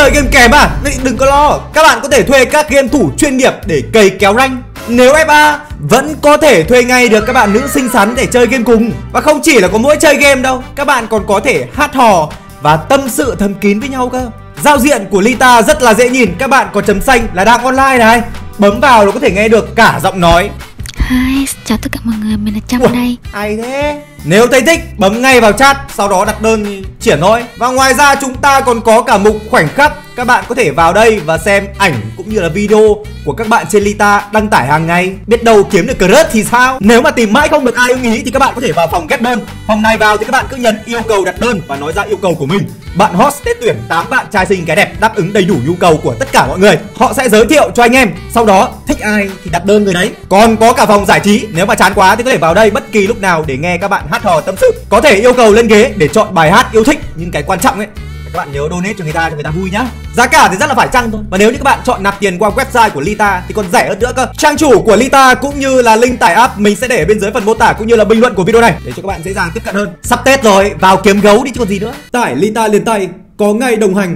chơi game kèm à? Vậy đừng có lo, các bạn có thể thuê các game thủ chuyên nghiệp để cày kéo rank. Nếu FA vẫn có thể thuê ngay được các bạn nữ xinh xắn để chơi game cùng. Và không chỉ là có mỗi chơi game đâu, các bạn còn có thể hát hò và tâm sự thầm kín với nhau cơ. Giao diện của Lita rất là dễ nhìn, các bạn có chấm xanh là đang online này. Bấm vào là có thể nghe được cả giọng nói. Hi, chào tất cả mọi người, mình là Trâm đây. Ai thế? Nếu thấy thích, bấm ngay vào chat, sau đó đặt đơn triển thôi. Và ngoài ra chúng ta còn có cả mục khoảnh khắc. Các bạn có thể vào đây và xem ảnh cũng như là video của các bạn trên Lita đăng tải hàng ngày. Biết đâu kiếm được crush thì sao? Nếu mà tìm mãi không được ai ưng ý thì các bạn có thể vào phòng ghép đơn. Phòng này vào thì các bạn cứ nhấn yêu cầu đặt đơn và nói ra yêu cầu của mình. Bạn host sẽ tuyển 8 bạn trai xinh gái đẹp đáp ứng đầy đủ nhu cầu của tất cả mọi người. Họ sẽ giới thiệu cho anh em, sau đó thích ai thì đặt đơn người đấy. Còn có cả phòng giải trí, nếu mà chán quá thì có thể vào đây bất kỳ lúc nào để nghe các bạn hát hò tâm sự. Có thể yêu cầu lên ghế để chọn bài hát yêu thích, nhưng cái quan trọng ấy các bạn nhớ donate cho người ta vui nhá. Giá cả thì rất là phải chăng thôi. Và nếu như các bạn chọn nạp tiền qua website của Lita thì còn rẻ hơn nữa cơ. Trang chủ của Lita cũng như là link tải app mình sẽ để ở bên dưới phần mô tả cũng như là bình luận của video này để cho các bạn dễ dàng tiếp cận hơn. Sắp Tết rồi, vào kiếm gấu đi chứ còn gì nữa. Tải Lita liền tay, có ngay đồng hành.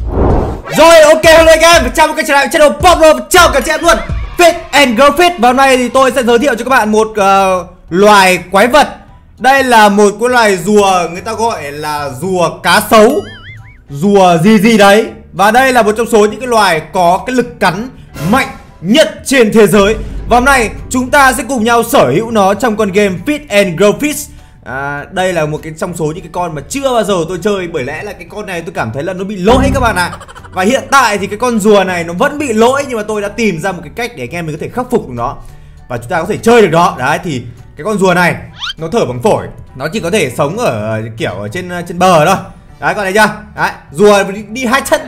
Rồi, ok, hello anh em, chào mừng các bạn trở lại channel Pop. Chào cả chị em luôn. Fit and Girl Fit. Và hôm nay thì tôi sẽ giới thiệu cho các bạn một loài quái vật. Đây là một cái loài rùa, người ta gọi là rùa cá sấu, rùa gì đấy. Và đây là một trong số những cái loài có cái lực cắn mạnh nhất trên thế giới. Và hôm nay chúng ta sẽ cùng nhau sở hữu nó trong con game Fit and Grow Fish. Đây là một cái trong số những cái con mà chưa bao giờ tôi chơi, bởi lẽ là cái con này tôi cảm thấy là nó bị lỗi các bạn ạ. Và hiện tại thì cái con rùa này nó vẫn bị lỗi, nhưng mà tôi đã tìm ra một cái cách để anh em mình có thể khắc phục được nó và chúng ta có thể chơi được nó. Đấy thì cái con rùa này nó thở bằng phổi, nó chỉ có thể sống ở kiểu ở trên bờ thôi. Đấy, con này chưa? Đấy, rùa đi hai chân.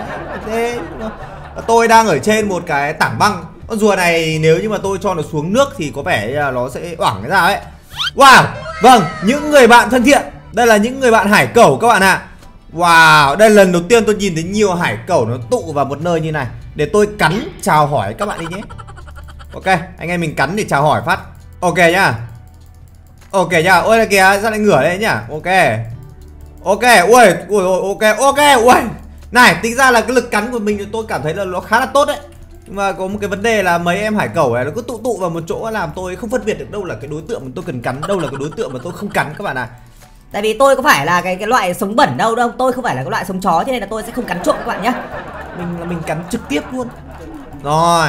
Thế tôi đang ở trên một cái tảng băng. Con rùa này nếu như mà tôi cho nó xuống nước thì có vẻ là nó sẽ oảng cái ra ấy. Wow, vâng, những người bạn thân thiện, đây là những người bạn hải cẩu các bạn ạ. Wow, đây là lần đầu tiên tôi nhìn thấy nhiều hải cẩu nó tụ vào một nơi như này. Để tôi cắn chào hỏi các bạn đi nhé. Ok, anh em mình cắn để chào hỏi phát. Ok nhá. Ok nhá, ôi là kìa, sao lại ngửa đây nhá. Ok. Ok, ui, ok, ui. Này, tính ra là cái lực cắn của mình tôi cảm thấy là nó khá là tốt đấy. Nhưng mà có một cái vấn đề là mấy em hải cẩu này nó cứ tụ vào một chỗ làm tôi không phân biệt được đâu là cái đối tượng mà tôi cần cắn, đâu là cái đối tượng mà tôi không cắn các bạn ạ. Tại vì tôi có phải là cái loại sống bẩn đâu, tôi không phải là cái loại sống chó, cho nên là tôi sẽ không cắn trộm các bạn nhé. Mình cắn trực tiếp luôn. Rồi.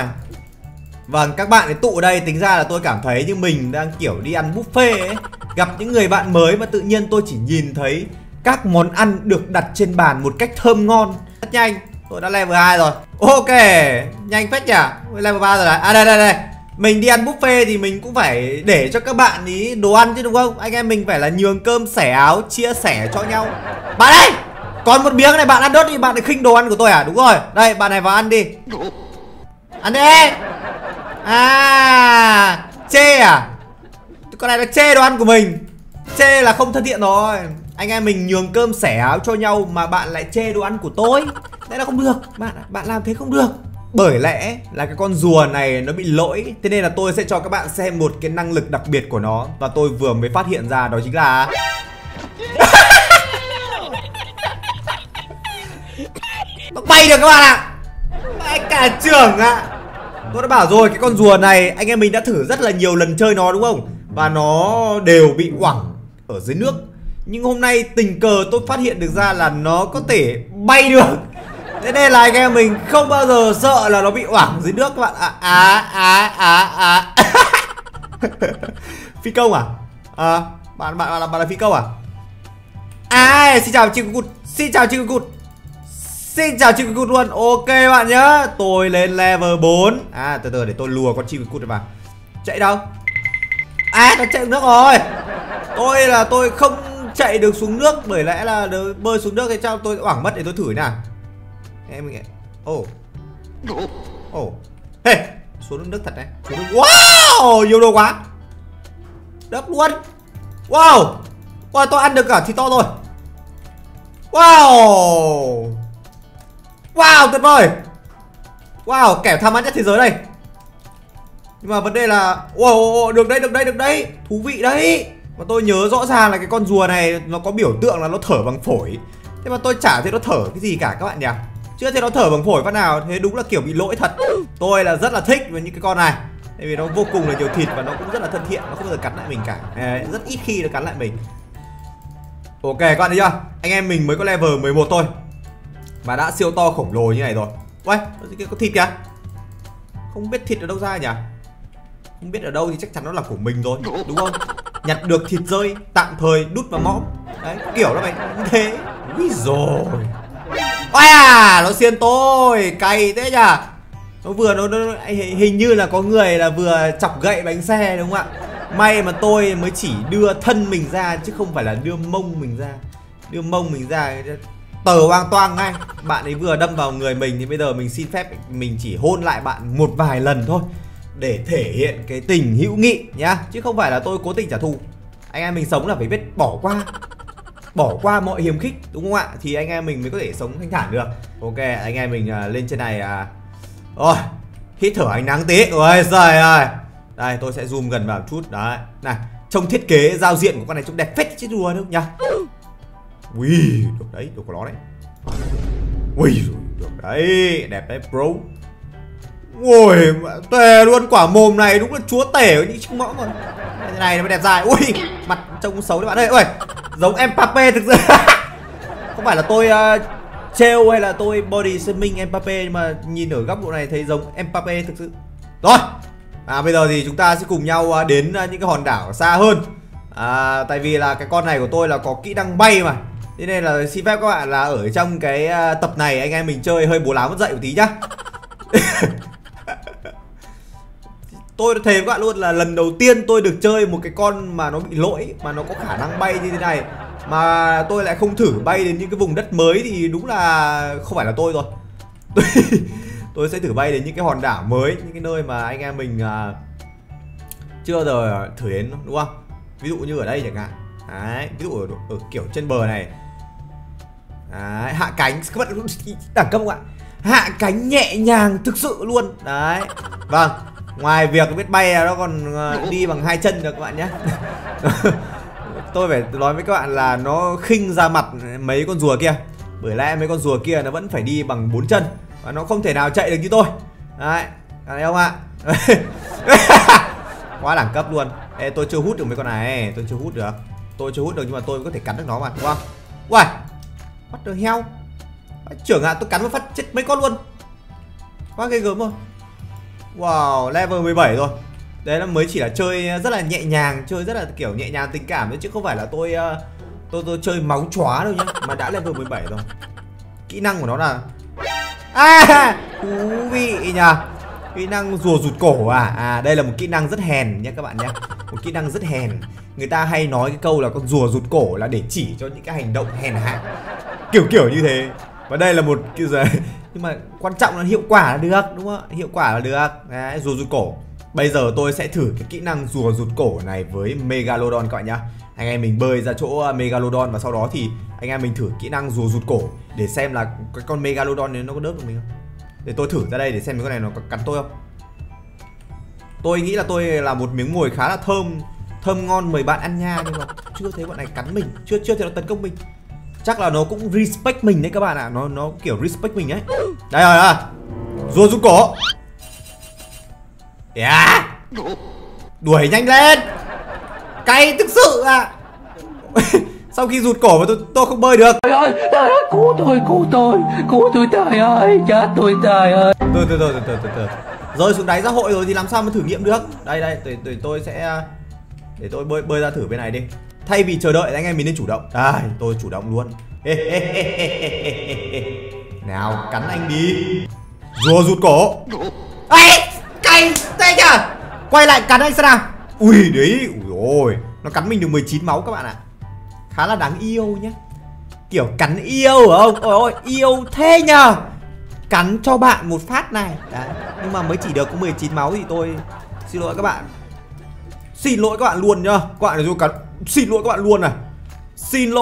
Vâng, các bạn ấy tụ ở đây, tính ra là tôi cảm thấy như mình đang kiểu đi ăn buffet ấy. Gặp những người bạn mới mà tự nhiên tôi chỉ nhìn thấy các món ăn được đặt trên bàn một cách thơm ngon. Rất nhanh, tôi đã level 2 rồi. Ok, nhanh phết nhỉ. Level 3 rồi đấy. À đây. Mình đi ăn buffet thì mình cũng phải để cho các bạn ý đồ ăn chứ đúng không? Anh em mình phải là nhường cơm xẻ áo, chia sẻ cho nhau. Bạn ơi, còn một miếng này bạn ăn đốt đi, bạn lại khinh đồ ăn của tôi à? Đúng rồi, đây bạn này vào ăn đi. Ăn đi. À, chê à? Con này nó chê đồ ăn của mình. Chê là không thân thiện rồi. Anh em mình nhường cơm xẻ áo cho nhau mà bạn lại chê đồ ăn của tôi. Đấy là không được. Bạn làm thế không được. Bởi lẽ là cái con rùa này nó bị lỗi. Thế nên là tôi sẽ cho các bạn xem một cái năng lực đặc biệt của nó. Và tôi vừa mới phát hiện ra đó chính là nó bay được các bạn ạ. Bay cả trường ạ. Tôi đã bảo rồi, cái con rùa này anh em mình đã thử rất là nhiều lần chơi nó đúng không? Và nó đều bị oảng ở dưới nước. Nhưng hôm nay tình cờ tôi phát hiện được ra là nó có thể bay được. Thế nên là anh em mình không bao giờ sợ là nó bị oảng dưới nước các bạn. Phi công à? Bạn là phi công à? Xin chào chị Cụt. Xin chào chị Cụt. Xin chào chị Cụt luôn. Ok bạn nhá. Tôi lên level 4. Từ từ để tôi lùa con chim Cụt vào. Chạy đâu? Nó chạy nước rồi. Tôi không chạy được xuống nước, bởi lẽ là bơi xuống nước thì chắc tôi oảng mất. Để tôi thử nào. Em mình hey, xuống nước thật đấy. Xuống nước. Wow, nhiều đồ quá. Đập luôn. Wow, tôi ăn được cả thịt to rồi. Wow, tuyệt vời. Wow, kẻ tham ăn nhất thế giới đây. Nhưng mà vấn đề là được đấy. Thú vị đấy. Mà tôi nhớ rõ ràng là cái con rùa này nó có biểu tượng là nó thở bằng phổi. Thế mà tôi chả thấy nó thở cái gì cả các bạn nhỉ. Chưa thấy nó thở bằng phổi phát nào. Thế đúng là kiểu bị lỗi thật. Tôi là rất là thích với những cái con này. Tại vì nó vô cùng là nhiều thịt và nó cũng rất là thân thiện. Nó không bao giờ cắn lại mình cả. Rất ít khi nó cắn lại mình. Ok các bạn thấy chưa? Anh em mình mới có level 11 thôi mà đã siêu to khổng lồ như này rồi. Uầy, có thịt kìa. Không biết thịt ở đâu ra nhỉ? Không biết ở đâu thì chắc chắn nó là của mình rồi, đúng không? Nhặt được thịt rơi, tạm thời đút vào mõm. Đấy, kiểu nó phải như thế. Úi rồi. Ôi à, nó xiên tôi, cay thế nhỉ? Nó vừa nó hình như là có người là vừa chọc gậy bánh xe đúng không ạ? May mà tôi mới chỉ đưa thân mình ra chứ không phải là đưa mông mình ra. Đưa mông mình ra tờ hoang toang ngay. Bạn ấy vừa đâm vào người mình thì bây giờ mình xin phép mình chỉ hôn lại bạn một vài lần thôi để thể hiện cái tình hữu nghị nhá, chứ không phải là tôi cố tình trả thù. Anh em mình sống là phải biết bỏ qua mọi hiềm khích, đúng không ạ? Thì anh em mình mới có thể sống thanh thản được. Ok, anh em mình lên trên này rồi, hít thở ánh nắng tí. Ôi giời ơi. Đây, tôi sẽ zoom gần vào chút. Đấy, này, trông thiết kế giao diện của con này trông đẹp phết chứ đùa đâu nhá. Ui, được đấy, được của nó đấy. Ui, được đấy, đẹp đấy bro. Ui, tè luôn, quả mồm này đúng là chúa tể của những chiếc mõm rồi. Cái này nó mới đẹp dài. Ui, mặt trông xấu đấy bạn ơi. Ui, giống Mbappé thực sự. Không phải là tôi trêu hay là tôi body shaming Mbappé, nhưng mà nhìn ở góc độ này thấy giống Mbappé thực sự. Rồi, bây giờ thì chúng ta sẽ cùng nhau đến những cái hòn đảo xa hơn. Tại vì là cái con này của tôi là có kỹ năng bay mà. Thế nên là xin phép các bạn là ở trong cái tập này anh em mình chơi hơi bố láo mất dậy một tí nhá. Tôi thề với các bạn luôn là lần đầu tiên tôi được chơi một cái con mà nó bị lỗi, mà nó có khả năng bay như thế này, mà tôi lại không thử bay đến những cái vùng đất mới thì đúng là không phải là tôi rồi. Tôi sẽ thử bay đến những cái hòn đảo mới, những cái nơi mà anh em mình chưa bao giờ thử đến, đúng không? Ví dụ như ở đây chẳng hạn. Đấy, ví dụ ở kiểu trên bờ này. Đấy, hạ cánh, các bạn đẳng cấp không ạ? Hạ cánh nhẹ nhàng thực sự luôn. Đấy. Vâng, ngoài việc biết bay nó còn đi bằng hai chân được các bạn nhé. Tôi phải nói với các bạn là nó khinh ra mặt mấy con rùa kia. Bởi lẽ mấy con rùa kia nó vẫn phải đi bằng 4 chân và nó không thể nào chạy được như tôi. Đấy, thấy không ạ? Quá đẳng cấp luôn. Ê, tôi chưa hút được mấy con này, tôi chưa hút được. Tôi chưa hút được nhưng mà tôi có thể cắn được nó mà, đúng không? Uầy, what the hell? Trưởng ạ, tôi cắn một phát chết mấy con luôn. Quá ghê gớm rồi. Wow, level 17 rồi. Đấy là mới chỉ là chơi rất là nhẹ nhàng, chơi rất là kiểu nhẹ nhàng tình cảm thôi, chứ không phải là tôi chơi máu chóa đâu nhá, mà đã level 17 rồi. Kỹ năng của nó là thú vị nhỉ. Kỹ năng rùa rụt cổ à? Đây là một kỹ năng rất hèn nhé các bạn nhé. Một kỹ năng rất hèn. Người ta hay nói cái câu là con rùa rụt cổ là để chỉ cho những cái hành động hèn hạ, kiểu như thế. Và đây là một cái gì nhưng mà quan trọng là hiệu quả là được, đúng không? Hiệu quả là được. Đấy, rùa rụt cổ. Bây giờ tôi sẽ thử cái kỹ năng rùa rụt cổ này với Megalodon các bạn nhá. Anh em mình bơi ra chỗ Megalodon và sau đó thì anh em mình thử kỹ năng rùa rụt cổ để xem là cái con Megalodon này nó có đớp được mình không. Để tôi thử ra đây để xem cái con này nó có cắn tôi không. Tôi nghĩ là tôi là một miếng mồi khá là thơm ngon mời bạn ăn nha, nhưng mà chưa thấy bọn này cắn mình, chưa thấy nó tấn công mình. Chắc là nó cũng respect mình đấy các bạn ạ, nó kiểu respect mình ấy. Đây rồi, rùa rụt cổ. Yeah. Đuổi nhanh lên. Cay thực sự à. Sau khi rụt cổ mà tôi không bơi được. Trời ơi, cứu tôi trời ơi, chết tôi trời ơi. Từ. Rơi xuống đáy xã hội rồi thì làm sao mà thử nghiệm được. Đây, tôi sẽ để tôi bơi ra thử bên này đi. Thay vì chờ đợi anh em mình nên chủ động. Đây, tôi chủ động luôn. Nào, cắn anh đi. Rùa rụt cổ. Ê, cay thế nhỉ. Quay lại cắn anh xem nào. Ui đấy, ui ôi, nó cắn mình được 19 máu các bạn ạ. Khá là đáng yêu nhé. Kiểu cắn yêu phải không? Ôi ôi, yêu thế nhờ. Cắn cho bạn một phát này. Đấy, nhưng mà mới chỉ được có 19 máu thì tôi xin lỗi các bạn. Xin lỗi các bạn luôn nhá. Các bạn này cắn. Xin lỗi các bạn luôn này. Xin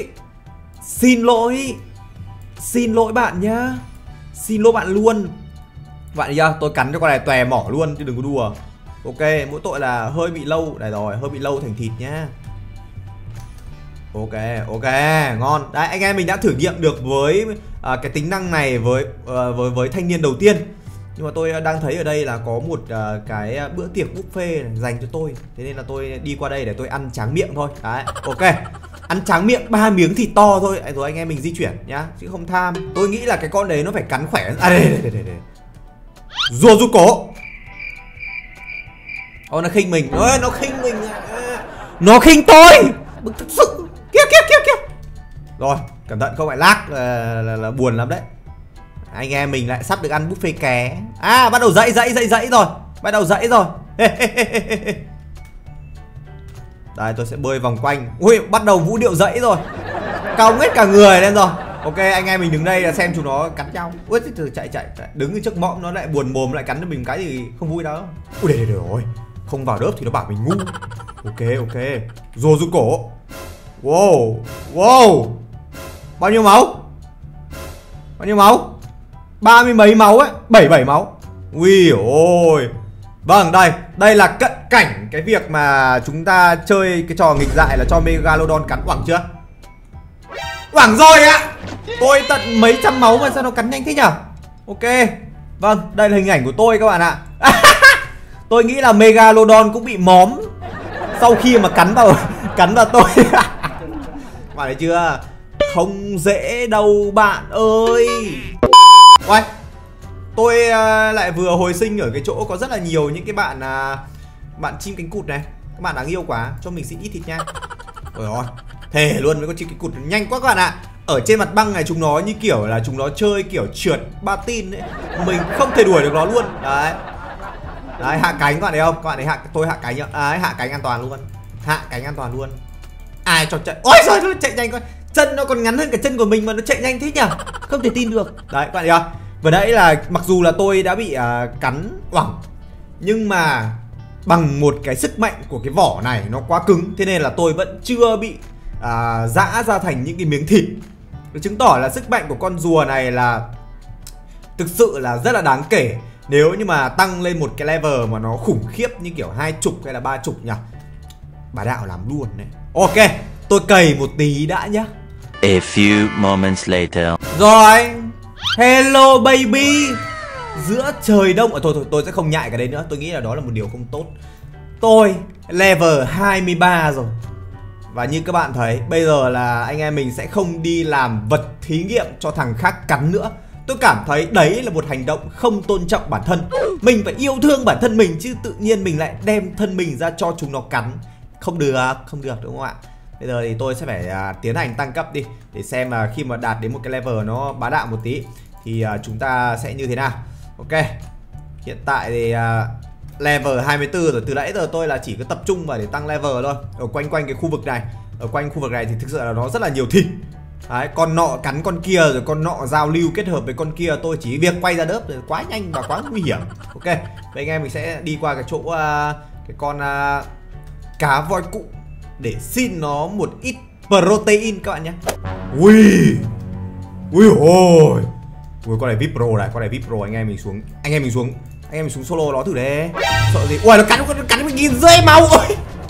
lỗi bạn nhá. Xin lỗi bạn luôn. Bạn thấy chưa? Tôi cắn cho con này tòe mỏ luôn chứ đừng có đùa. Ok, mỗi tội là hơi bị lâu. Đây rồi, hơi bị lâu thành thịt nhá. Ok, ngon. Đấy, anh em mình đã thử nghiệm được với cái tính năng này với thanh niên đầu tiên. Nhưng mà tôi đang thấy ở đây là có một cái bữa tiệc buffet này dành cho tôi. Thế nên là tôi đi qua đây để tôi ăn tráng miệng thôi. Đấy, ok. Ăn tráng miệng 3 miếng thịt to thôi. Rồi anh em mình di chuyển nhá, chứ không tham. Tôi nghĩ là cái con đấy nó phải cắn khỏe. À đây. Rùa rút cổ. Ôi nó khinh mình. Ôi nó khinh mình. Nó khinh tôi. Bực thực sự. Kia. Rồi, cẩn thận không phải lag là buồn lắm đấy. Anh em mình lại sắp được ăn buffet ké. À bắt đầu dậy rồi. Bắt đầu dậy rồi. Đây tôi sẽ bơi vòng quanh. Ui bắt đầu vũ điệu dậy rồi. Cong hết cả người lên rồi. Ok anh em mình đứng đây là xem chúng nó cắn nhau. Ui từ chạy. Đứng trước mõm nó lại buồn mồm lại cắn cho mình cái thì không vui đâu. Ui để rồi. Không vào đớp thì nó bảo mình ngu. Ok. Rùa rút cổ. Wow. Bao nhiêu máu? 30 mấy máu ấy, 77 máu. Ui ôi. Vâng, đây là cận cảnh cái việc mà chúng ta chơi cái trò nghịch dại là cho Megalodon cắn. Oảng chưa? Oảng rồi ạ. Tôi tận mấy trăm máu mà sao nó cắn nhanh thế nhở? Ok. Vâng, đây là hình ảnh của tôi các bạn ạ. Tôi nghĩ là Megalodon cũng bị móm sau khi mà cắn vào tôi. Bạn thấy chưa? Không dễ đâu bạn ơi. Ôi, tôi lại vừa hồi sinh ở cái chỗ có rất là nhiều những cái bạn chim cánh cụt này. Các bạn đáng yêu quá, cho mình xin ít thịt nha. Rồi, thề luôn với con chim cánh cụt nhanh quá các bạn ạ. Ở trên mặt băng này chúng nó như kiểu là chúng nó chơi kiểu trượt patin ấy. Mình không thể đuổi được nó luôn. Đấy, hạ cánh các bạn thấy không? Các bạn thấy tôi hạ cánh nhá. Đấy, hạ cánh an toàn luôn. Ai cho chạy. Ôi giời, nó chạy nhanh quá. Chân nó còn ngắn hơn cả chân của mình mà nó chạy nhanh thế nhỉ? Không thể tin được. Đấy các bạn thấy không? Vừa nãy là mặc dù là tôi đã bị cắn oảng, nhưng mà bằng một cái sức mạnh của cái vỏ này nó quá cứng, thế nên là tôi vẫn chưa bị giã ra thành những cái miếng thịt. Nó chứng tỏ là sức mạnh của con rùa này là thực sự là rất là đáng kể. Nếu như mà tăng lên một cái level mà nó khủng khiếp như kiểu 20 hay là 30 nhỉ, bà đạo làm luôn đấy. Ok, tôi cày một tí đã nhá. A few moments later. Rồi, hello baby. Giữa trời đông. Thôi tôi sẽ không nhại cái đấy nữa. Tôi nghĩ là đó là một điều không tốt. Tôi level 23 rồi. Và như các bạn thấy, bây giờ là anh em mình sẽ không đi làm vật thí nghiệm cho thằng khác cắn nữa. Tôi cảm thấy đấy là một hành động không tôn trọng bản thân. Mình phải yêu thương bản thân mình, chứ tự nhiên mình lại đem thân mình ra cho chúng nó cắn. Không được đúng không ạ? Bây giờ thì tôi sẽ phải tiến hành tăng cấp đi, để xem là khi mà đạt đến một cái level nó bá đạo một tí thì chúng ta sẽ như thế nào. Ok, hiện tại thì level 24 rồi. Từ nãy giờ tôi là chỉ có tập trung vào để tăng level thôi. Ở quanh cái khu vực này, thì thực sự là nó rất là nhiều thịt. Đấy, con nọ cắn con kia, rồi con nọ giao lưu kết hợp với con kia. Tôi chỉ việc quay ra đớp rồi, quá nhanh và quá nguy hiểm. Ok, vậy anh em mình sẽ đi qua cái chỗ cái con cá voi cụ để xin nó một ít protein các bạn nhé. Ui ôi, con này VIP Pro này, anh em mình xuống solo nó thử đấy. Sợ gì? Ui nó cắn 1.500 máu ôi.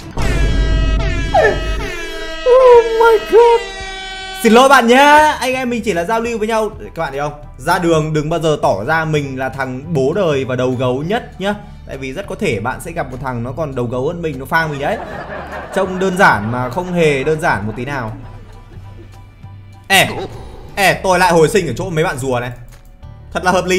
Oh my god. Xin lỗi bạn nhá, anh em mình chỉ là giao lưu với nhau. Các bạn thấy không? Ra đường đừng bao giờ tỏ ra mình là thằng bố đời và đầu gấu nhất nhá. Tại vì rất có thể bạn sẽ gặp một thằng nó còn đầu gấu hơn mình, nó phang mình đấy. Trông đơn giản mà không hề đơn giản một tí nào. Tôi lại hồi sinh ở chỗ mấy bạn rùa này. Thật là hợp lý.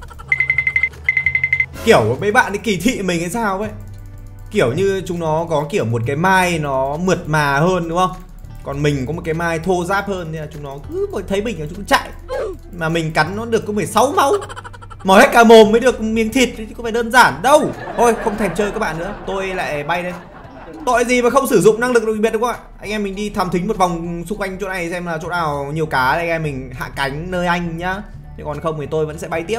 Kiểu mấy bạn ấy kỳ thị mình hay sao ấy. Kiểu như chúng nó có kiểu một cái mai nó mượt mà hơn đúng không? Còn mình có một cái mai thô ráp hơn, nên là chúng nó cứ thấy mình là chúng nó chạy. Mà mình cắn nó được có 16 máu. Mỏi hết cả mồm mới được miếng thịt, chứ không phải đơn giản đâu. Thôi không thèm chơi các bạn nữa, tôi lại bay đây. Tội gì mà không sử dụng năng lực đặc biệt đúng không ạ? Anh em mình đi thám thính một vòng xung quanh chỗ này xem là chỗ nào nhiều cá, anh em mình hạ cánh nơi anh nhá. Chứ còn không thì tôi vẫn sẽ bay tiếp.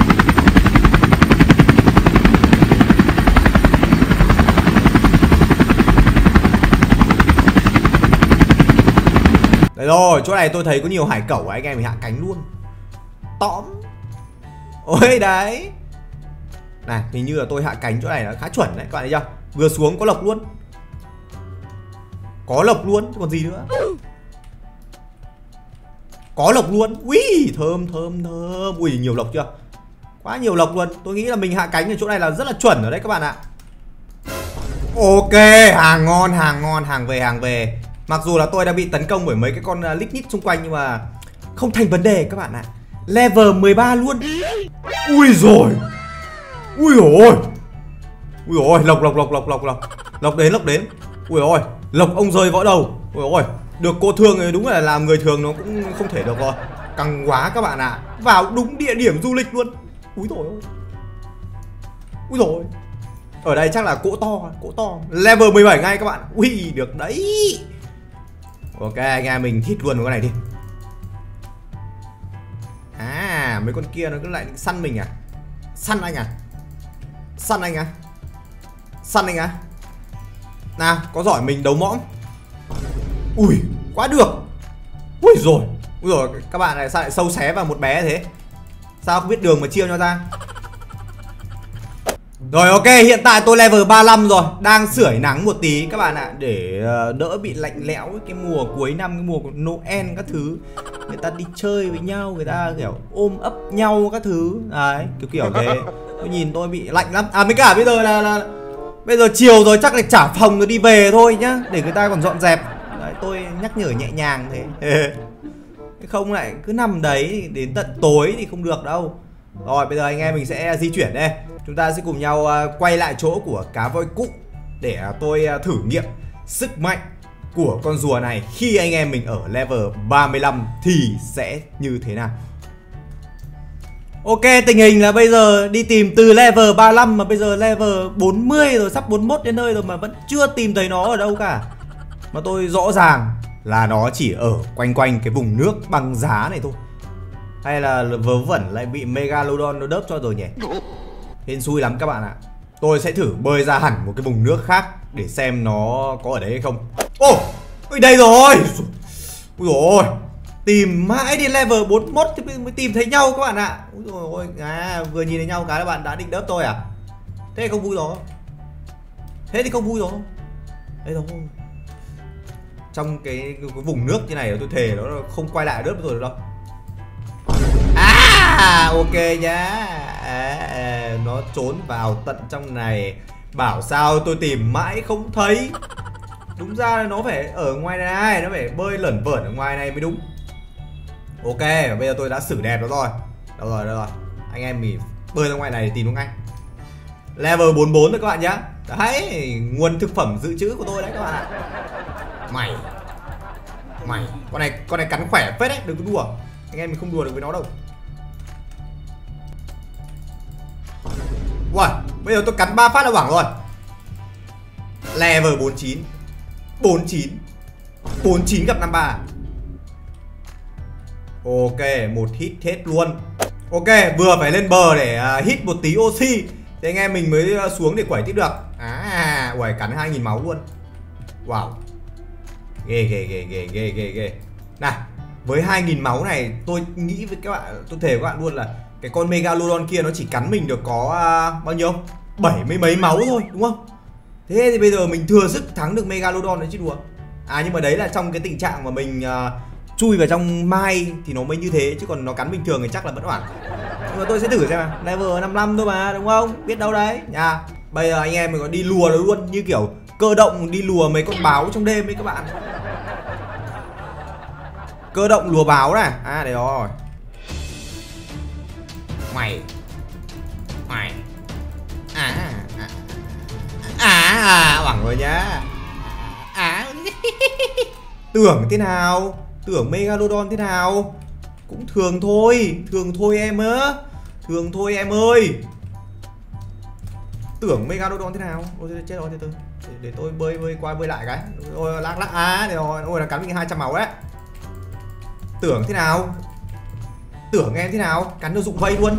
Đấy rồi, chỗ này tôi thấy có nhiều hải cẩu, anh em mình hạ cánh luôn. Tóm. Ôi đấy. Này, hình như là tôi hạ cánh chỗ này nó khá chuẩn đấy, các bạn thấy chưa? Vừa xuống có lộc luôn. Có lộc luôn, chứ còn gì nữa. Có lộc luôn. Ui, thơm thơm thơm. Ui, nhiều lộc chưa? Quá nhiều lộc luôn. Tôi nghĩ là mình hạ cánh ở chỗ này là rất là chuẩn rồi đấy các bạn ạ. Ok, hàng ngon, hàng ngon, hàng về. Mặc dù là tôi đã bị tấn công bởi mấy cái con lít nhít xung quanh nhưng mà không thành vấn đề các bạn ạ. Level 13 luôn. Ui rồi. Ui ôi. Ui ôi, lộc. Lộc đến. Ui ôi, lộc ông rơi võ đầu. Ui ôi, được cô thương thì đúng là làm người thường nó cũng không thể được rồi. Căng quá các bạn ạ. Vào đúng địa điểm du lịch luôn. Úi dồi ôi. Úi dồi. Ở đây chắc là cỗ to. Level 17 ngay các bạn. Ui, được đấy. Ok, anh em mình thịt luôn cái này đi. À, mấy con kia nó cứ lại săn mình à? Săn anh à? Nào, có giỏi mình đấu mõm. Ui, quá được. Ui rồi, các bạn này sao lại sâu xé vào một bé thế? Sao không biết đường mà chia nhau ra? Rồi ok, hiện tại tôi level 35 rồi. Đang sưởi nắng một tí các bạn ạ. Để đỡ bị lạnh lẽo cái mùa cuối năm, cái mùa của Noel các thứ. Người ta đi chơi với nhau, người ta kiểu ôm ấp nhau các thứ. Đấy, kiểu thế. Tôi nhìn tôi bị lạnh lắm. À, với cả bây giờ là bây giờ chiều rồi, chắc là trả phòng rồi đi về thôi nhá. Để người ta còn dọn dẹp. Đấy, tôi nhắc nhở nhẹ nhàng thế. Không lại cứ nằm đấy đến tận tối thì không được đâu. Rồi bây giờ anh em mình sẽ di chuyển đây. Chúng ta sẽ cùng nhau quay lại chỗ của cá voi cũ để tôi thử nghiệm sức mạnh của con rùa này khi anh em mình ở level 35 thì sẽ như thế nào. Ok, tình hình là bây giờ đi tìm từ level 35 mà bây giờ level 40 rồi, sắp 41 đến nơi rồi mà vẫn chưa tìm thấy nó ở đâu cả. Mà tôi rõ ràng là nó chỉ ở quanh cái vùng nước băng giá này thôi. Hay là vớ vẩn lại bị Megalodon nó đớp cho rồi nhỉ? Hên xui lắm các bạn ạ. Tôi sẽ thử bơi ra hẳn một cái vùng nước khác để xem nó có ở đấy hay không. Ô, đây rồi. Ui dồi ôi, tìm mãi đến level 41 thì mới tìm thấy nhau các bạn ạ. Ui dồi ôi, vừa nhìn thấy nhau cái là bạn đã định đớp tôi à? Thế không vui rồi. Thế thì không vui rồi. Đây rồi. Trong cái vùng nước như này tôi thề nó không quay lại đớp rồi đâu. À, ok nhá. Nó trốn vào tận trong này. Bảo sao tôi tìm mãi không thấy. Đúng ra là nó phải ở ngoài này, nó phải bơi lẩn vẩn ở ngoài này mới đúng. Ok, bây giờ tôi đã xử đẹp nó rồi. Đâu rồi. Anh em mình bơi ra ngoài này tìm nó ngay. Level 44 rồi các bạn nhá. Đấy, nguồn thực phẩm dự trữ của tôi đấy các bạn ạ. Mày, con này cắn khỏe phết đấy, đừng có đùa. Anh em mình không đùa được với nó đâu. Wow, bây giờ tôi cắn 3 phát là hoảng rồi. Level 49 gặp 53. Ok, một hit hết luôn. Ok, vừa phải lên bờ để hit một tí oxy thì anh em mình mới xuống để quẩy tiếp được. À, quẩy cắn 2000 máu luôn. Wow. Ghê. Này, với 2000 máu này tôi nghĩ với các bạn, tôi thề với các bạn luôn là cái con Megalodon kia nó chỉ cắn mình được có bao nhiêu? 70 mấy máu thôi, đúng không? Thế thì bây giờ mình thừa sức thắng được Megalodon đấy chứ đùa. À, nhưng mà đấy là trong cái tình trạng mà mình chui vào trong mai thì nó mới như thế, chứ còn nó cắn bình thường thì chắc là vẫn oản. Nhưng mà tôi sẽ thử xem nào. Level 55 thôi mà, đúng không? Biết đâu đấy nha. Bây giờ anh em mình có đi lùa nó luôn, như kiểu cơ động đi lùa mấy con báo trong đêm ấy các bạn. Cơ động lùa báo này. À, đấy rồi. Mày. Hoảng rồi nhá. Tưởng thế nào? Tưởng Megalodon thế nào? Cũng thường thôi em á. Thường thôi em ơi. Tưởng Megalodon thế nào? Ôi chết rồi, từ từ. Để tôi bơi qua bơi lại cái. Ôi lắc để rồi. Ôi là cắn mình 200 máu đấy. Tưởng thế nào? Tưởng em thế nào? Cắn được dụng vây luôn.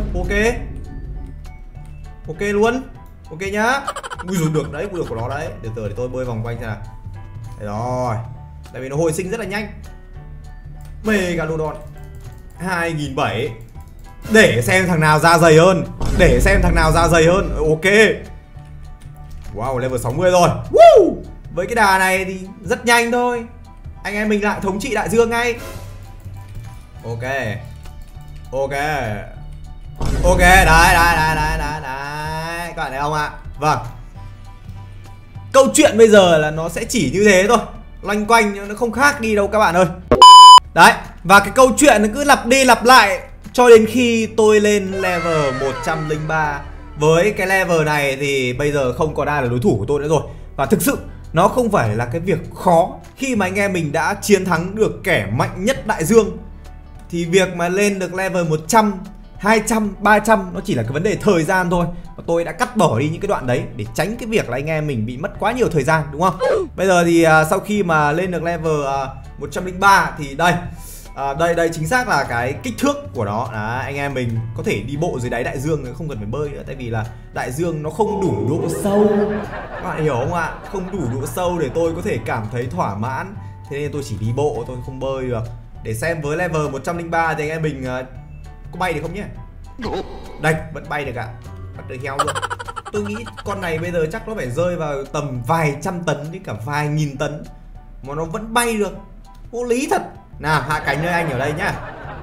Ok luôn. Ok nhá. Ui dồi, được đấy, được của nó đấy. Từ từ để tôi bơi vòng quanh xem nào. Đấy rồi. Tại vì nó hồi sinh rất là nhanh. Megalodon 2007. Để xem thằng nào ra dày hơn. Ok. Wow, level 60 rồi. Woo! Với cái đà này thì rất nhanh thôi. Anh em mình lại thống trị đại dương ngay. Ok. Ok. Ok, đấy. Các bạn thấy không ạ? Vâng. Câu chuyện bây giờ là nó sẽ chỉ như thế thôi. Loanh quanh nó không khác đi đâu các bạn ơi. Đấy, và cái câu chuyện nó cứ lặp đi lặp lại cho đến khi tôi lên level 103. Với cái level này thì bây giờ không còn ai là đối thủ của tôi nữa rồi. Và thực sự nó không phải là cái việc khó khi mà anh em mình đã chiến thắng được kẻ mạnh nhất đại dương. Thì việc mà lên được level 100, 200, 300 nó chỉ là cái vấn đề thời gian thôi. Và tôi đã cắt bỏ đi những cái đoạn đấy để tránh cái việc là anh em mình bị mất quá nhiều thời gian, đúng không? Bây giờ thì sau khi mà lên được level 103 thì đây đây chính xác là cái kích thước của nó. Đấy, anh em mình có thể đi bộ dưới đáy đại dương, không cần phải bơi nữa. Tại vì là đại dương nó không đủ độ sâu. Các bạn hiểu không ạ? Không đủ độ sâu để tôi có thể cảm thấy thỏa mãn. Thế nên tôi chỉ đi bộ, tôi không bơi được. Để xem với level 103 thì anh em mình có bay được không nhé? Đây, vẫn bay được ạ. Bắt được heo luôn. Tôi nghĩ con này bây giờ chắc nó phải rơi vào tầm vài trăm tấn đến cả vài nghìn tấn mà nó vẫn bay được. Vô lý thật. Nào, hạ cánh nơi anh ở đây nhá.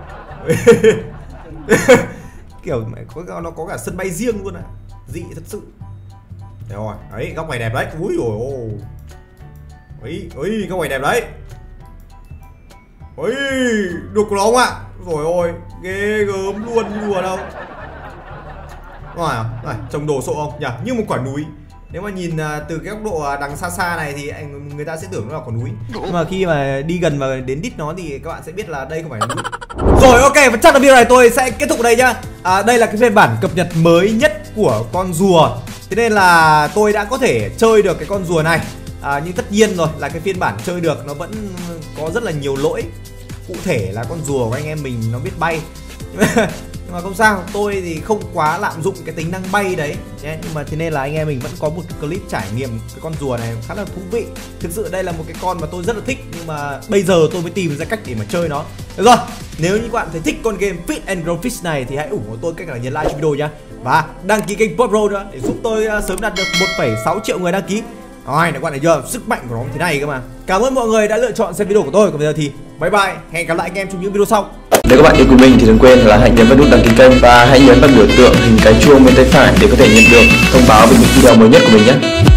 Kiểu nó có cả sân bay riêng luôn ạ. Dị thật sự. Đấy rồi, đấy, góc này đẹp đấy. Úi dồi ôi. Ấy, góc này đẹp đấy. Ôi, được của nó không ạ? Rồi ôi, ghê gớm luôn, đùa đâu. Rồi, trồng đồ sộ không nhỉ? Như một quả núi. Nếu mà nhìn từ cái góc độ đằng xa xa này thì người ta sẽ tưởng nó là quả núi. Nhưng mà khi mà đi gần và đến đít nó thì các bạn sẽ biết là đây không phải là núi. Rồi, ok, và chắc là video này tôi sẽ kết thúc ở đây nhá. Đây là cái phiên bản cập nhật mới nhất của con rùa. Thế nên là tôi đã có thể chơi được cái con rùa này. Nhưng tất nhiên rồi là cái phiên bản chơi được nó vẫn có rất là nhiều lỗi. Cụ thể là con rùa của anh em mình nó biết bay. Nhưng mà không sao, tôi thì không quá lạm dụng cái tính năng bay đấy nhé. Nhưng mà thế nên là anh em mình vẫn có một cái clip trải nghiệm cái con rùa này khá là thú vị. Thực sự đây là một cái con mà tôi rất là thích, nhưng mà bây giờ tôi mới tìm ra cách để mà chơi nó. Được rồi, nếu như các bạn thấy thích con game Feed and Grow Fish này thì hãy ủng hộ tôi cách là nhấn like cho video nhá. Và đăng ký kênh Pop Pro nữa để giúp tôi sớm đạt được 1,6 triệu người đăng ký. Rồi, các bạn thấy chưa? Sức mạnh của nó thế này cơ mà. Cảm ơn mọi người đã lựa chọn xem video của tôi. Còn bây giờ thì bye bye, hẹn gặp lại anh em trong những video sau. Nếu các bạn yêu quý mình thì đừng quên là hãy nhấn vào nút đăng ký kênh và hãy nhấn vào biểu tượng hình cái chuông bên tay phải để có thể nhận được thông báo về những video mới nhất của mình nhé.